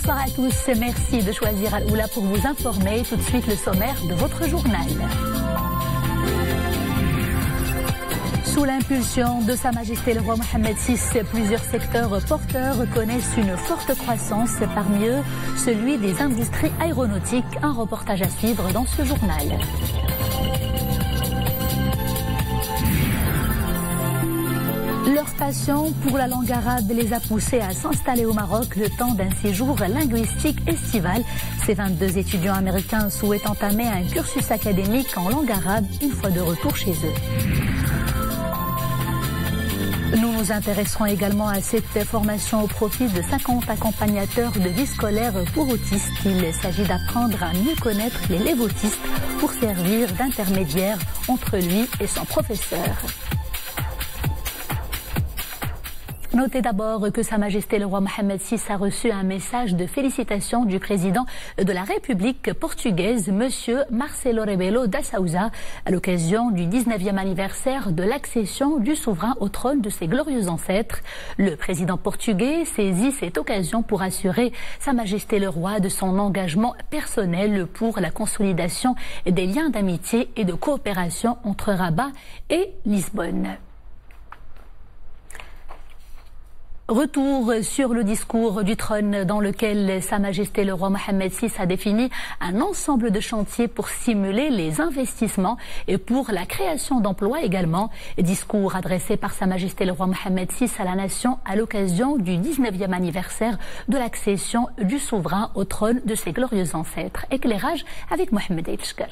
Bonsoir à tous, merci de choisir Al-Oula pour vous informer. Tout de suite le sommaire de votre journal. Sous l'impulsion de Sa Majesté le roi Mohammed VI, plusieurs secteurs porteurs connaissent une forte croissance, parmi eux celui des industries aéronautiques. Un reportage à suivre dans ce journal. Leur passion pour la langue arabe les a poussés à s'installer au Maroc le temps d'un séjour linguistique estival. Ces 22 étudiants américains souhaitent entamer un cursus académique en langue arabe une fois de retour chez eux. Nous nous intéresserons également à cette formation au profit de 50 accompagnateurs de vie scolaire pour autistes. Il s'agit d'apprendre à mieux connaître l'élève autiste pour servir d'intermédiaire entre lui et son professeur. Notez d'abord que Sa Majesté le roi Mohammed VI a reçu un message de félicitations du président de la République portugaise, M. Marcelo Rebelo da Sousa, à l'occasion du 19e anniversaire de l'accession du souverain au trône de ses glorieux ancêtres. Le président portugais saisit cette occasion pour assurer Sa Majesté le roi de son engagement personnel pour la consolidation des liens d'amitié et de coopération entre Rabat et Lisbonne. Retour sur le discours du trône dans lequel Sa Majesté le roi Mohammed VI a défini un ensemble de chantiers pour stimuler les investissements et pour la création d'emplois également. Discours adressé par Sa Majesté le roi Mohammed VI à la nation à l'occasion du 19e anniversaire de l'accession du souverain au trône de ses glorieux ancêtres. Éclairage avec Mohamed Elchkar.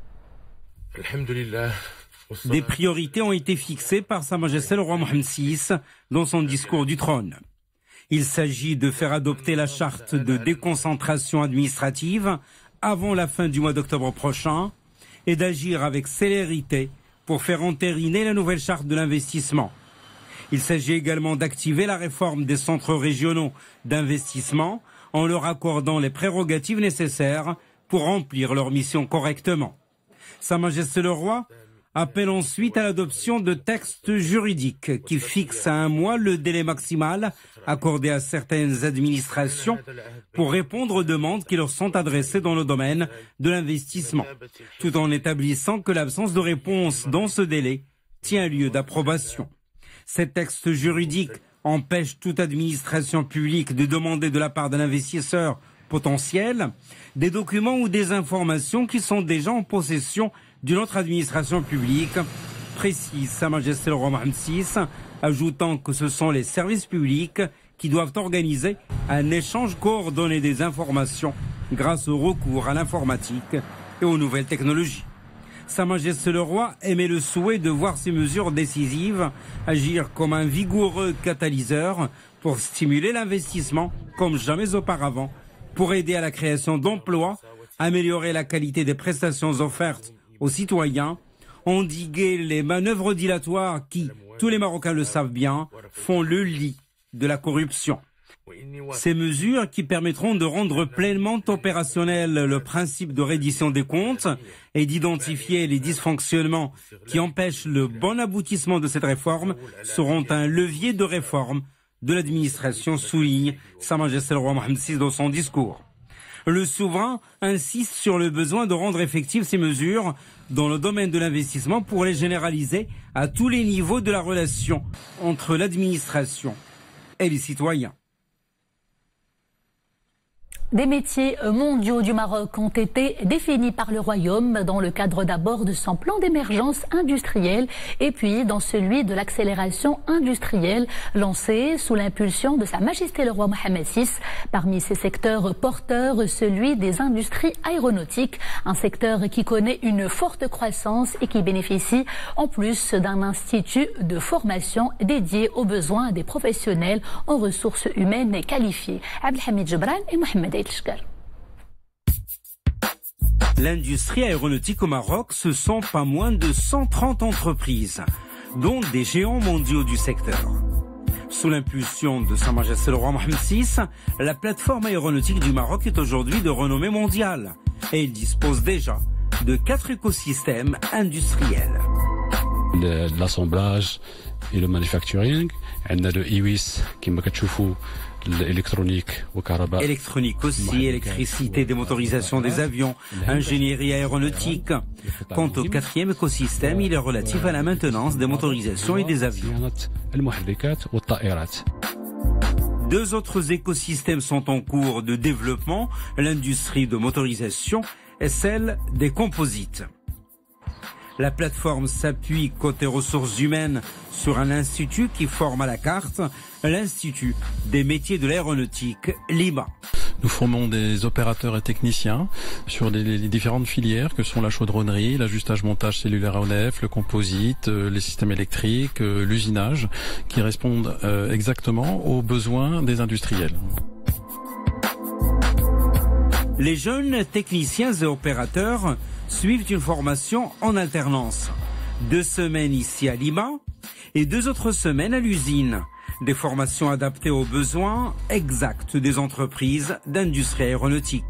Des priorités ont été fixées par Sa Majesté le roi Mohammed VI dans son discours du trône. Il s'agit de faire adopter la charte de déconcentration administrative avant la fin du mois d'octobre prochain et d'agir avec célérité pour faire entériner la nouvelle charte de l'investissement. Il s'agit également d'activer la réforme des centres régionaux d'investissement en leur accordant les prérogatives nécessaires pour remplir leur mission correctement. Sa Majesté le roi appelle ensuite à l'adoption de textes juridiques qui fixent à 1 mois le délai maximal accordé à certaines administrations pour répondre aux demandes qui leur sont adressées dans le domaine de l'investissement, tout en établissant que l'absence de réponse dans ce délai tient lieu d'approbation. Ces textes juridiques empêchent toute administration publique de demander de la part d'un investisseur potentiel des documents ou des informations qui sont déjà en possession d'une autre administration publique, précise Sa Majesté le roi Mohammed VI, ajoutant que ce sont les services publics qui doivent organiser un échange coordonné des informations grâce au recours à l'informatique et aux nouvelles technologies. Sa Majesté le roi émet le souhait de voir ces mesures décisives agir comme un vigoureux catalyseur pour stimuler l'investissement comme jamais auparavant, pour aider à la création d'emplois, améliorer la qualité des prestations offertes aux citoyens, endiguer les manœuvres dilatoires qui, tous les Marocains le savent bien, font le lit de la corruption. Ces mesures qui permettront de rendre pleinement opérationnel le principe de reddition des comptes et d'identifier les dysfonctionnements qui empêchent le bon aboutissement de cette réforme seront un levier de réforme de l'administration, souligne Sa Majesté le roi Mohammed VI dans son discours. Le souverain insiste sur le besoin de rendre effectives ces mesures dans le domaine de l'investissement pour les généraliser à tous les niveaux de la relation entre l'administration et les citoyens. Des métiers mondiaux du Maroc ont été définis par le Royaume dans le cadre d'abord de son plan d'émergence industrielle et puis dans celui de l'accélération industrielle lancé sous l'impulsion de Sa Majesté le roi Mohammed VI. Parmi ces secteurs porteurs, celui des industries aéronautiques, un secteur qui connaît une forte croissance et qui bénéficie en plus d'un institut de formation dédié aux besoins des professionnels en ressources humaines qualifiées. Abdelhamid Jebran et Mohamed L'industrie aéronautique au Maroc, ce sont pas moins de 130 entreprises, dont des géants mondiaux du secteur. Sous l'impulsion de Sa Majesté le roi Mohammed VI, la plateforme aéronautique du Maroc est aujourd'hui de renommée mondiale et il dispose déjà de 4 écosystèmes industriels. L'assemblage et le manufacturing, on a le IWIS qui m'a كتشوفوا Électronique aussi, électricité, démotorisation des avions, ingénierie aéronautique. Quant au quatrième écosystème, il est relatif à la maintenance des motorisations et des avions. Deux autres écosystèmes sont en cours de développement, l'industrie de motorisation et celle des composites. La plateforme s'appuie côté ressources humaines sur un institut qui forme à la carte, l'Institut des métiers de l'aéronautique, l'IMA. Nous formons des opérateurs et techniciens sur les différentes filières que sont la chaudronnerie, l'ajustage-montage cellulaire AONF, le composite, les systèmes électriques, l'usinage, qui répondent exactement aux besoins des industriels. Les jeunes techniciens et opérateurs suivent une formation en alternance. 2 semaines ici à Lima et 2 autres semaines à l'usine. Des formations adaptées aux besoins exacts des entreprises d'industrie aéronautique.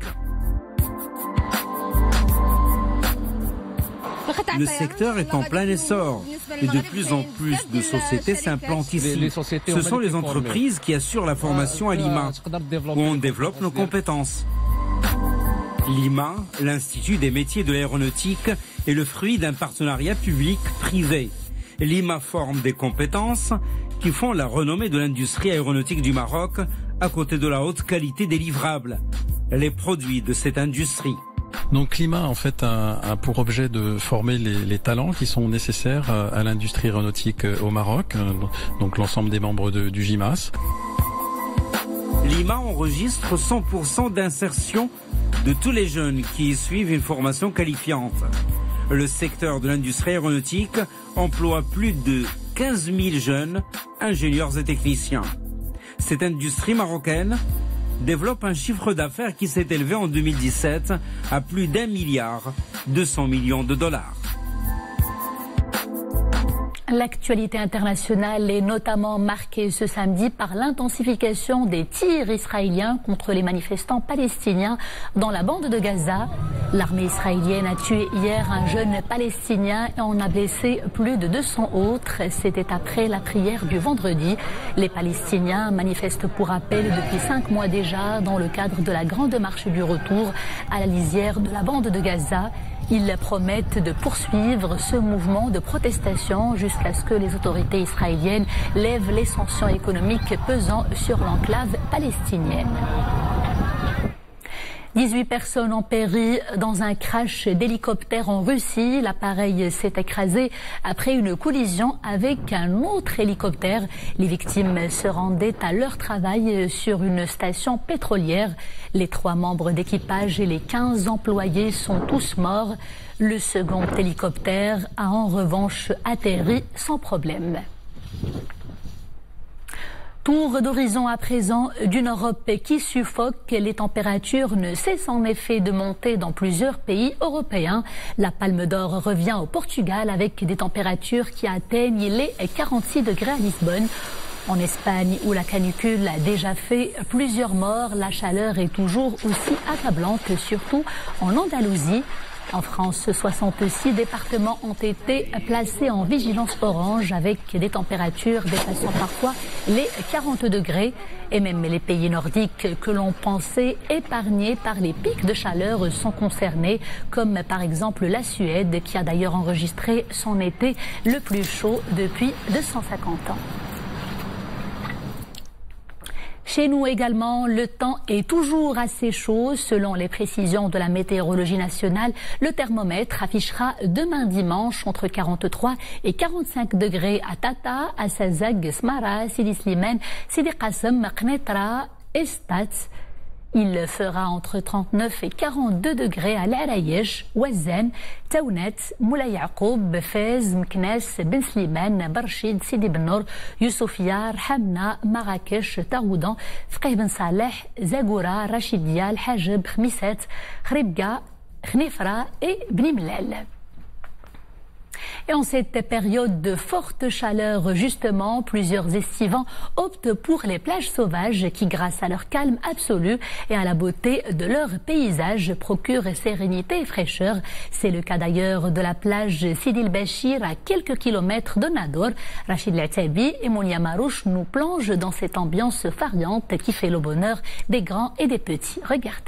Le secteur est en plein essor et de plus en plus de sociétés s'implantent ici. Ce sont les entreprises qui assurent la formation à Lima, où on développe nos compétences. L'IMA, l'Institut des métiers de l'aéronautique, est le fruit d'un partenariat public-privé. L'IMA forme des compétences qui font la renommée de l'industrie aéronautique du Maroc, à côté de la haute qualité des livrables, les produits de cette industrie. Donc l'IMA en fait a pour objet de former les talents qui sont nécessaires à l'industrie aéronautique au Maroc, donc l'ensemble des membres du GIMAS. L'IMA enregistre 100% d'insertion de tous les jeunes qui y suivent une formation qualifiante. Le secteur de l'industrie aéronautique emploie plus de 15 000 jeunes ingénieurs et techniciens. Cette industrie marocaine développe un chiffre d'affaires qui s'est élevé en 2017 à plus d'1,2 milliard de dollars. L'actualité internationale est notamment marquée ce samedi par l'intensification des tirs israéliens contre les manifestants palestiniens dans la bande de Gaza. L'armée israélienne a tué hier un jeune palestinien et en a blessé plus de 200 autres. C'était après la prière du vendredi. Les Palestiniens manifestent pour rappel depuis 5 mois déjà dans le cadre de la grande marche du retour à la lisière de la bande de Gaza. Ils promettent de poursuivre ce mouvement de protestation jusqu'à ce que les autorités israéliennes lèvent les sanctions économiques pesant sur l'enclave palestinienne. 18 personnes ont péri dans un crash d'hélicoptère en Russie. L'appareil s'est écrasé après une collision avec un autre hélicoptère. Les victimes se rendaient à leur travail sur une station pétrolière. Les 3 membres d'équipage et les 15 employés sont tous morts. Le second hélicoptère a en revanche atterri sans problème. Tour d'horizon à présent d'une Europe qui suffoque. Les températures ne cessent en effet de monter dans plusieurs pays européens. La Palme d'Or revient au Portugal avec des températures qui atteignent les 46 degrés à Lisbonne. En Espagne, où la canicule a déjà fait plusieurs morts, la chaleur est toujours aussi accablante, surtout en Andalousie. En France, 66 départements ont été placés en vigilance orange avec des températures dépassant parfois les 40 degrés. Et même les pays nordiques que l'on pensait épargnés par les pics de chaleur sont concernés, comme par exemple la Suède qui a d'ailleurs enregistré son été le plus chaud depuis 250 ans. Chez nous également, le temps est toujours assez chaud. Selon les précisions de la météorologie nationale, le thermomètre affichera demain dimanche entre 43 et 45 degrés à Tata, à Sazag, Smara, Sidi Slimane, Sidi Qassem, Qnetra et Stats. Il fera entre 39 et 42 degrés à l'Arayesh, Ouazen, Taounet, Moulay Yacoub, Fez, Meknes, Ben Slimane, Barchid, Sidi Ben Nour, Youssoufiyar, Hamna, Marrakech, Taoudan, Fqih Ben Saleh, Zagoura, Rachidia, Al-Hajib, Khmisset, Khribga, Khnifra et Bnimlel. Et en cette période de forte chaleur, justement, plusieurs estivants optent pour les plages sauvages qui, grâce à leur calme absolu et à la beauté de leur paysage, procurent sérénité et fraîcheur. C'est le cas d'ailleurs de la plage Sidi El Bachir à quelques kilomètres de Nador. Rachid Latabi et Mounia Marouche nous plongent dans cette ambiance variante qui fait le bonheur des grands et des petits. Regardez.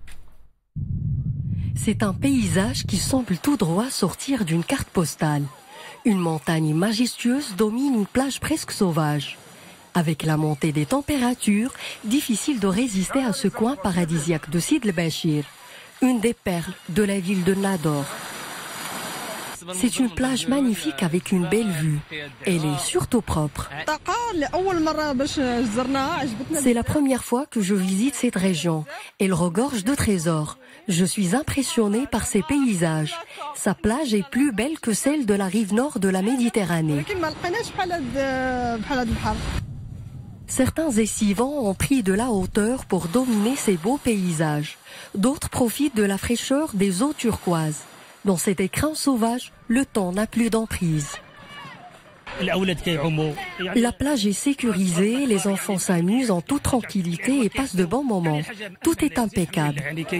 C'est un paysage qui semble tout droit sortir d'une carte postale. Une montagne majestueuse domine une plage presque sauvage. Avec la montée des températures, difficile de résister à ce coin paradisiaque de Sidi El Bachir, une des perles de la ville de Nador. C'est une plage magnifique avec une belle vue. Elle est surtout propre. C'est la première fois que je visite cette région. Elle regorge de trésors. Je suis impressionnée par ses paysages. Sa plage est plus belle que celle de la rive nord de la Méditerranée. Certains estivants ont pris de la hauteur pour dominer ces beaux paysages. D'autres profitent de la fraîcheur des eaux turquoises. Dans cet écrin sauvage, le temps n'a plus d'emprise. La plage est sécurisée, les enfants s'amusent en toute tranquillité et passent de bons moments. Tout est impeccable.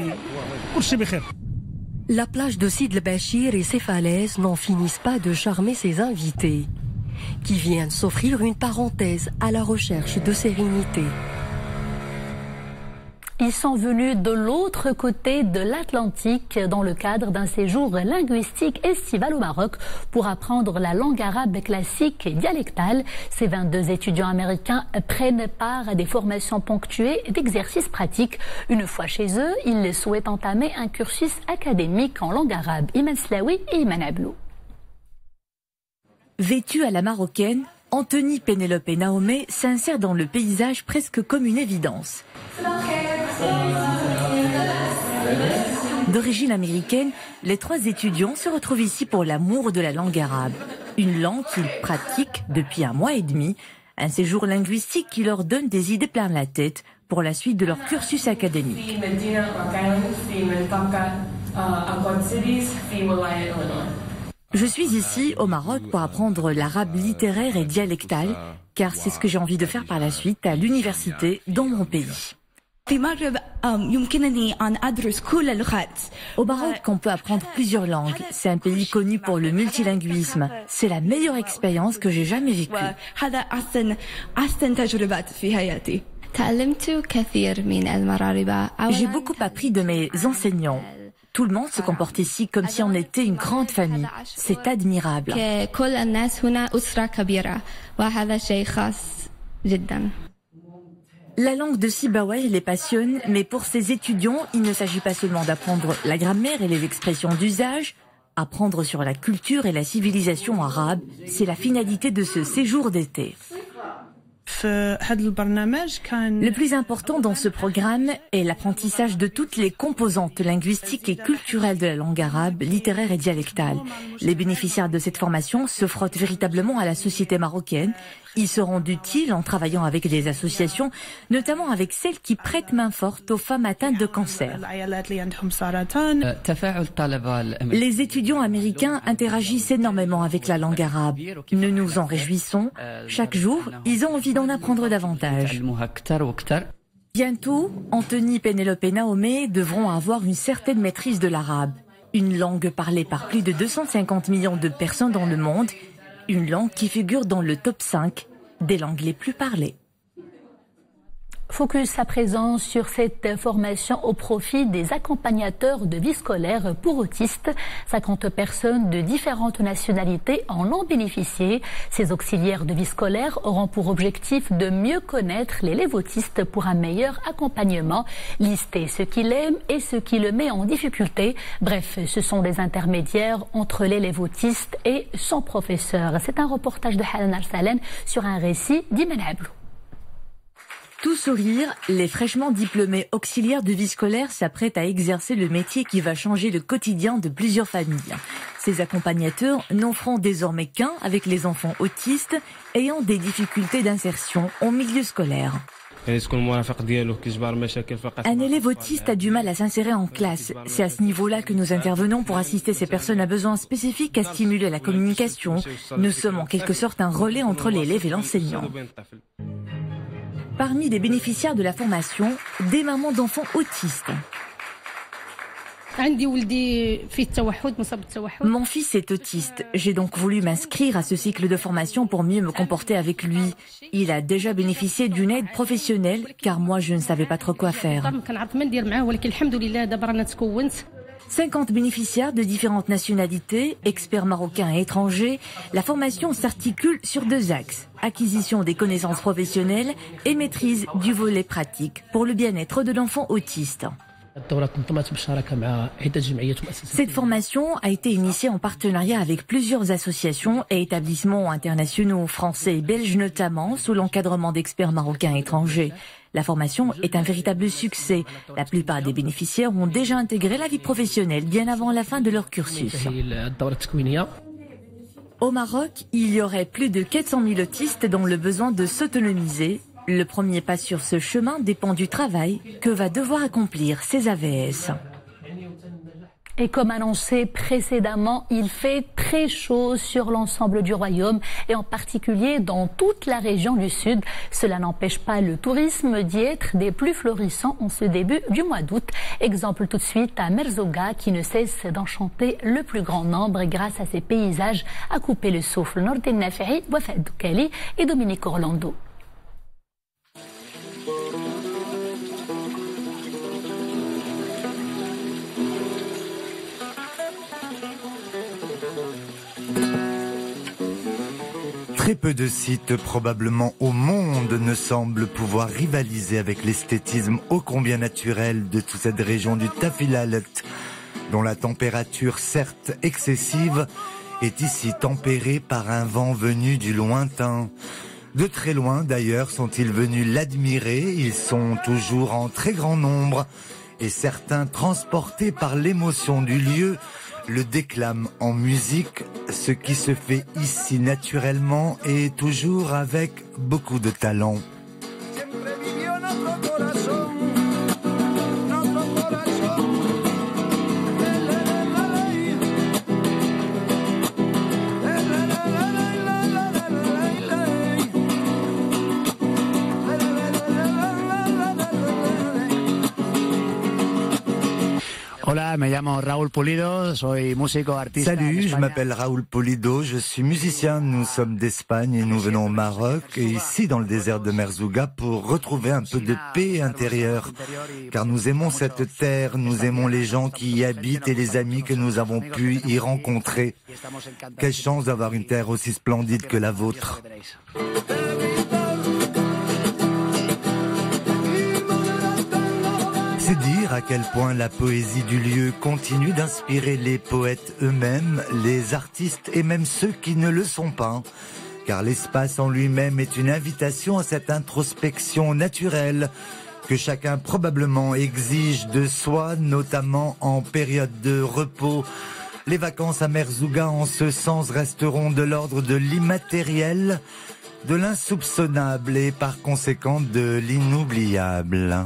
La plage de Sidi El Bachir et ses falaises n'en finissent pas de charmer ses invités, qui viennent s'offrir une parenthèse à la recherche de sérénité. Ils sont venus de l'autre côté de l'Atlantique dans le cadre d'un séjour linguistique estival au Maroc pour apprendre la langue arabe classique et dialectale. Ces 22 étudiants américains prennent part à des formations ponctuées d'exercices pratiques. Une fois chez eux, ils souhaitent entamer un cursus académique en langue arabe. Iman Slaoui et Iman Ablou. Vêtue à la marocaine, Anthony, Pénélope et Naomé s'insèrent dans le paysage presque comme une évidence. D'origine américaine, les 3 étudiants se retrouvent ici pour l'amour de la langue arabe. Une langue qu'ils pratiquent depuis 1 mois et demi, un séjour linguistique qui leur donne des idées plein la tête pour la suite de leur cursus académique. Je suis ici au Maroc pour apprendre l'arabe littéraire et dialectal, car c'est ce que j'ai envie de faire par la suite à l'université dans mon pays. Au Maroc, on peut apprendre plusieurs langues. C'est un pays connu pour le multilinguisme. C'est la meilleure expérience que j'ai jamais vécue. J'ai beaucoup appris de mes enseignants. Tout le monde se comporte ici comme si on était une grande famille. C'est admirable. La langue de Sibawayh les passionne, mais pour ces étudiants, il ne s'agit pas seulement d'apprendre la grammaire et les expressions d'usage. Apprendre sur la culture et la civilisation arabe, c'est la finalité de ce séjour d'été. Le plus important dans ce programme est l'apprentissage de toutes les composantes linguistiques et culturelles de la langue arabe, littéraire et dialectale. Les bénéficiaires de cette formation se frottent véritablement à la société marocaine. Ils se rendent utiles en travaillant avec des associations, notamment avec celles qui prêtent main forte aux femmes atteintes de cancer. Les étudiants américains interagissent énormément avec la langue arabe. Nous nous en réjouissons. Chaque jour, ils ont envie d'en apprendre davantage. Bientôt, Anthony, Pénélope et Naomé devront avoir une certaine maîtrise de l'arabe. Une langue parlée par plus de 250 millions de personnes dans le monde. Une langue qui figure dans le top 5 des langues les plus parlées. Focus à présent sur cette formation au profit des accompagnateurs de vie scolaire pour autistes. 50 personnes de différentes nationalités en ont bénéficié. Ces auxiliaires de vie scolaire auront pour objectif de mieux connaître l'élève autiste pour un meilleur accompagnement, lister ce qu'il aime et ce qui le met en difficulté. Bref, ce sont des intermédiaires entre l'élève autiste et son professeur. C'est un reportage de Hanan Al-Salen sur un récit d'Iman Ablou. Tout sourire, les fraîchement diplômés auxiliaires de vie scolaire s'apprêtent à exercer le métier qui va changer le quotidien de plusieurs familles. Ces accompagnateurs n'en feront désormais qu'un avec les enfants autistes ayant des difficultés d'insertion en milieu scolaire. Un élève autiste a du mal à s'insérer en classe. C'est à ce niveau-là que nous intervenons pour assister ces personnes à besoins spécifiques à stimuler la communication. Nous sommes en quelque sorte un relais entre l'élève et l'enseignant. Parmi les bénéficiaires de la formation, des mamans d'enfants autistes. Mon fils est autiste. J'ai donc voulu m'inscrire à ce cycle de formation pour mieux me comporter avec lui. Il a déjà bénéficié d'une aide professionnelle car moi je ne savais pas trop quoi faire. 50 bénéficiaires de différentes nationalités, experts marocains et étrangers, la formation s'articule sur 2 axes. Acquisition des connaissances professionnelles et maîtrise du volet pratique pour le bien-être de l'enfant autiste. Cette formation a été initiée en partenariat avec plusieurs associations et établissements internationaux, français et belges notamment, sous l'encadrement d'experts marocains et étrangers. La formation est un véritable succès. La plupart des bénéficiaires ont déjà intégré la vie professionnelle bien avant la fin de leur cursus. Au Maroc, il y aurait plus de 400 000 autistes dont le besoin de s'autonomiser. Le premier pas sur ce chemin dépend du travail que va devoir accomplir ces AVS. Et comme annoncé précédemment, il fait très chaud sur l'ensemble du royaume et en particulier dans toute la région du sud. Cela n'empêche pas le tourisme d'y être des plus florissants en ce début du mois d'août. Exemple tout de suite à Merzouga qui ne cesse d'enchanter le plus grand nombre grâce à ses paysages à couper le souffle. Nordin Nafi'i, Wafad Doukali et Dominique Orlando. Très peu de sites, probablement au monde, ne semblent pouvoir rivaliser avec l'esthétisme ô combien naturel de toute cette région du Tafilalet, dont la température, certes excessive, est ici tempérée par un vent venu du lointain. De très loin, d'ailleurs, sont-ils venus l'admirer. Ils sont toujours en très grand nombre, et certains, transportés par l'émotion du lieu, le déclame en musique, ce qui se fait ici naturellement et toujours avec beaucoup de talent. Hola, me llamo Raúl Pulido, soy músico, artista. Salut, je m'appelle Raúl Pulido, je suis musicien, nous sommes d'Espagne et nous venons au Maroc et ici dans le désert de Merzouga pour retrouver un peu de paix intérieure. Car nous aimons cette terre, nous aimons les gens qui y habitent et les amis que nous avons pu y rencontrer. Quelle chance d'avoir une terre aussi splendide que la vôtre. C'est dire à quel point la poésie du lieu continue d'inspirer les poètes eux-mêmes, les artistes et même ceux qui ne le sont pas. Car l'espace en lui-même est une invitation à cette introspection naturelle que chacun probablement exige de soi, notamment en période de repos. Les vacances à Merzouga en ce sens resteront de l'ordre de l'immatériel, de l'insoupçonnable et par conséquent de l'inoubliable.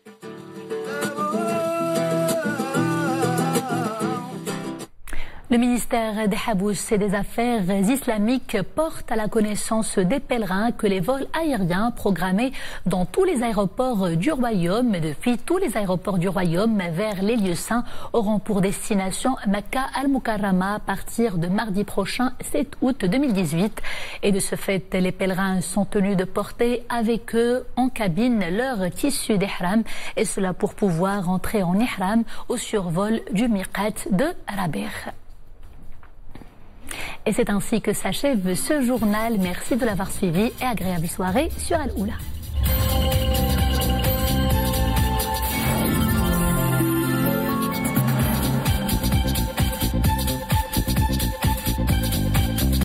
Le ministère des Habous et des Affaires islamiques porte à la connaissance des pèlerins que les vols aériens programmés dans tous les aéroports du Royaume, depuis tous les aéroports du Royaume vers les lieux saints, auront pour destination Mecca al-Mukarrama à partir de mardi prochain, 7 août 2018. Et de ce fait, les pèlerins sont tenus de porter avec eux en cabine leur tissu d'ihram, et cela pour pouvoir entrer en ihram au survol du miqat de Rabigh. Et c'est ainsi que s'achève ce journal. Merci de l'avoir suivi et agréable soirée sur Al-Oula.